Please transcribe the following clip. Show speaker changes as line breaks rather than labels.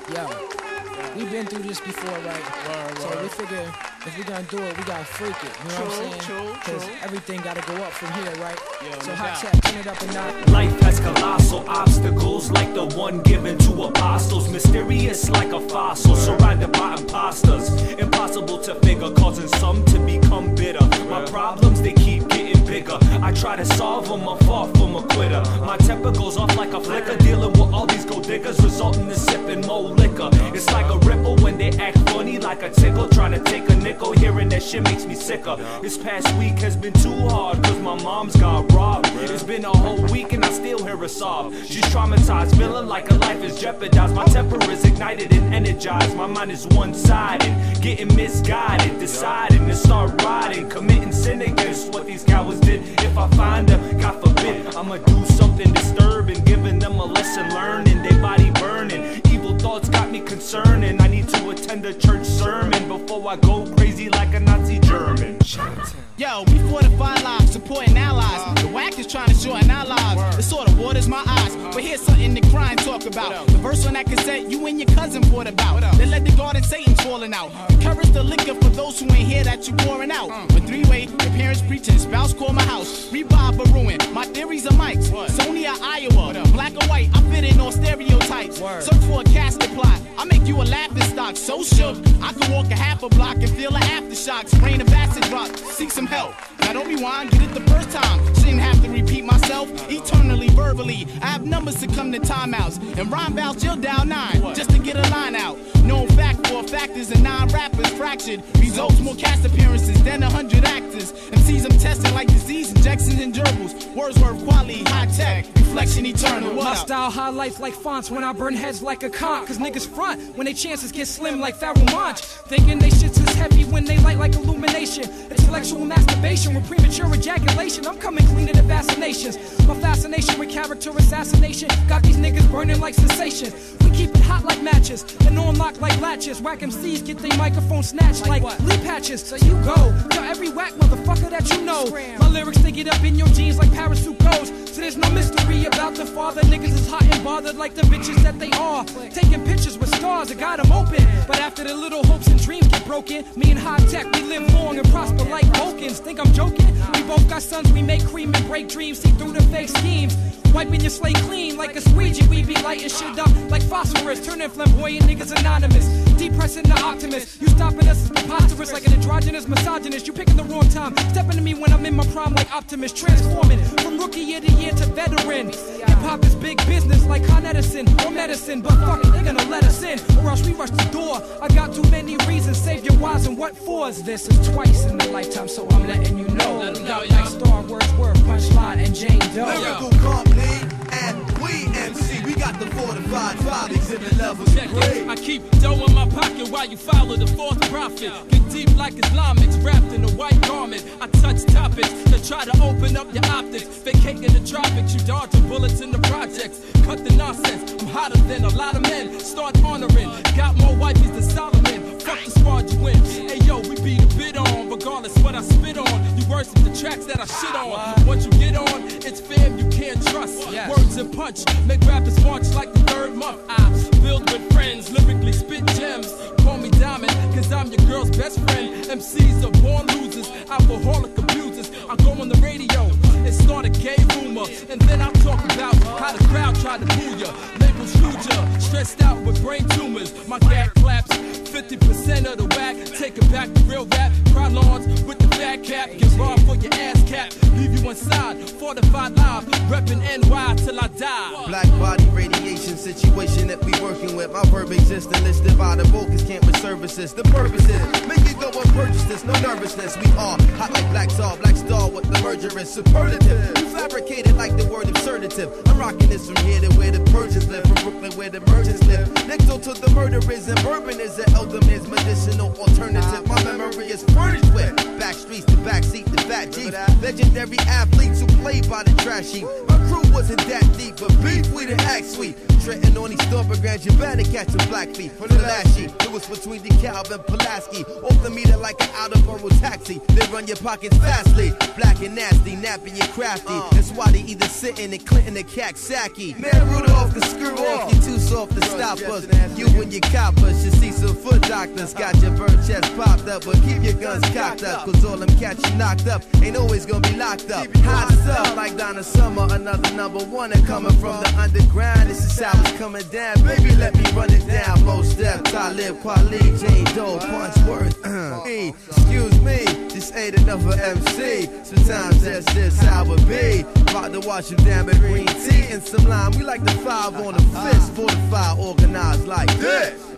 Yo, we've been through this before, right? So we figure if we're gonna do it, we gotta freak it. You know what I'm saying? Because everything gotta go up from here, right? So Hot Tech, turn it up and knock.
Life has colossal obstacles, like the one given to apostles. Mysterious like a fossil, surrounded by imposters. Impossible to figure, causing some to become bitter. My problems, they keep getting bigger. I try to solve them, I'm far from a quitter. My temper goes off like a flicker, dealing with all these gold diggers, resulting in sipping more liquor. It's like a ripple when they act funny, like a tickle, trying to take a nickel. Hearing that shit makes me sicker. This past week has been too hard, cause my mom's got robbed. It's been a whole week and I still hear her sob. She's traumatized, feeling like her life is jeopardized. My temper is ignited and energized. My mind is one-sided, getting misguided, deciding to start riding, committing sin against what these cowards did. If I find her, God forbid, I'ma do something disturbing, giving them a lesson learning, their body burning. Evil thoughts got me concerning. I need to attend a church sermon before I go crazy like a Nazi German.
Yo, we fortify lives, supporting allies. The whack is trying to shorten our lives. It sort of waters my eyes. But here's something to cry and talk about. The verse on that cassette you and your cousin brought about. They let the garden Satan's falling out. Encourage the liquor for those who ain't hear that you pouring out. With three-way, your parents preaching, spouse call my house. Revive or ruin. My theories are Mike's. Sony or Iowa. Black or white, I fit in all stereotypes. Search for a casket plot. I make you a laughing stock. So shook, I can walk a half a block and feel the aftershocks. Rain of acid drop. Seek some help. Now don't rewind, get it the first time. Shouldn't have to repeat myself eternally, verbally. I have numbers to come to timeouts. And rhyme bouts, you'll dial 9 just to get a line out. Known fact, 4 factors and 9 rappers fractured. Results, more cast appearances than 100 actors. MCs I'm testing like disease injections and gerbils. Wordsworth, quality, high tech, reflection eternal.
My style highlights like fonts when I burn heads like a conch. Cause niggas front when they chances get slim like Pharoah Monch. Thinking they shit's as heavy when they light like illumination. Intellectual masturbation with premature ejaculation. I'm coming clean to the vaccinations. My fascination with character assassination got these niggas burning like sensation. We keep it hot like matches and on lock like latches. Whack MCs get their microphone snatched like lead patches. So you go tell every whack motherfucker that you know. My lyrics they get up in your jeans like parachute goes. So there's no mystery about the father. Niggas is hot and bothered like the bitches that they are. Taking pictures with stars that got them open. But after the little hopes and dreams get broken, me and High Tech we live long and prosper like Vulcans. Think I'm joking? We both got sons, we make cream and break dreams. See through the fake schemes. Wiping your slate clean like a squeegee. We be lighting shit up like phosphorus. Turning flamboyant niggas anonymous. Depressing the optimist. You stopping us is preposterous like an androgynous misogynist. You picking the wrong time. Stepping to me when I'm in my prime like Optimus. Transforming from rookie year to year to veteran. Hip-hop is big business like Con Edison or medicine. But fuck it, they're gonna let us in or else we rush the door. I got too many reasons. Save your whys and what fors. This is twice in the lifetime, so I'm letting you know. We got like Star, Wordsworth, Punchline, and Jane Doe.
Lyrical company and we MC. We got the fortified vibe exhibit levels.
I keep dough in my pocket while you follow the fourth prophet. Get deep like Islamics wrapped in a white garment. I touch topics that try to open up your optics. Vacating the tropics, you dodging bullets in the projects. Cut the nonsense, I'm hotter than a lot of men. Start honoring, got more wifeys than Solomon. Fuck the squad you win. Hey yo, we beat a bit on, regardless what I spit on. You worse than the tracks that I shit on. Once you get on, it's fam you can't trust. Words and punch, make rappers march like the third month. I build with friends, lyrically spit gems. Call me Diamond, cause I'm your girl's best friend. MCs are born losers, alcoholic abusers. I go on the radio and start a gay rumor. And then I talk about how the crowd tried to boo ya. Labels shoot ya, stressed out with brain tumors. My gag claps, 50% of the whack. Take it back to real rap. Cry lawns with the fat cap. Get robbed for your ass cap. Leave you inside, fortified live. Reppin' NY till I die.
Black body radiation situation that we working with. My verb exists and listed by the focus camp with services. The purpose is make it go and purchase this. No nervousness. We are hot like Black Star with the merger is superlative. You fabricated like the word absurdative. I'm rocking this from here to where the Persians live. From Brooklyn where the merchants live. Next door to the murderers and bourbon is an elder man's medicinal alternative. My memory is furnished with back streets, the back seat, the fat Jeep. Legendary athletes who play by the trash heap. My crew wasn't that deep, but beef, we done act sweet. Treading on these Stormbergans, you better catch a black feet. Flashy, it was between DeKalb and Pulaski. Off the meter like an out-of-borough taxi. They run your pockets fastly. Black and nasty, nappy and crafty. That's why they either sitting and Clinton and Kaksaki. Man, Rudolph can screw off. You're too soft to stop us. You and your coppers should see some foot doctors. Got your bird chest popped up, but keep your guns cocked up. Cause all them cats you knocked up ain't always gonna be locked up. Hot stuff like Donna Summer, another number one. And coming from the underground, this is how it's coming down. Baby, let me run it down. Most Def, Talib, Kweli, Jane Doe, Punchworth. Excuse me, this ain't another MC. Sometimes that's just how it be. About to wash you down with green tea and some lime. We like the 5 on the fist, fortified, organized like this.